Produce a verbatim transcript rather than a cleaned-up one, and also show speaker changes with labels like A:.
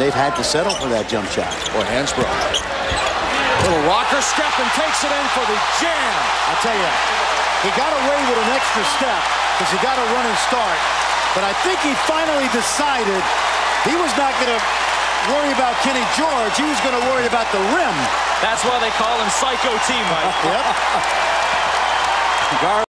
A: They've had to settle for that jump shot.
B: Or Hansbrough. Little rocker step and takes it in for the jam.
A: I'll tell you, he got away with an extra step because he got a running start. But I think he finally decided he was not going to worry about Kenny George. He was going to worry about the rim.
C: That's why they call him Psycho T, Mike.
A: Yep.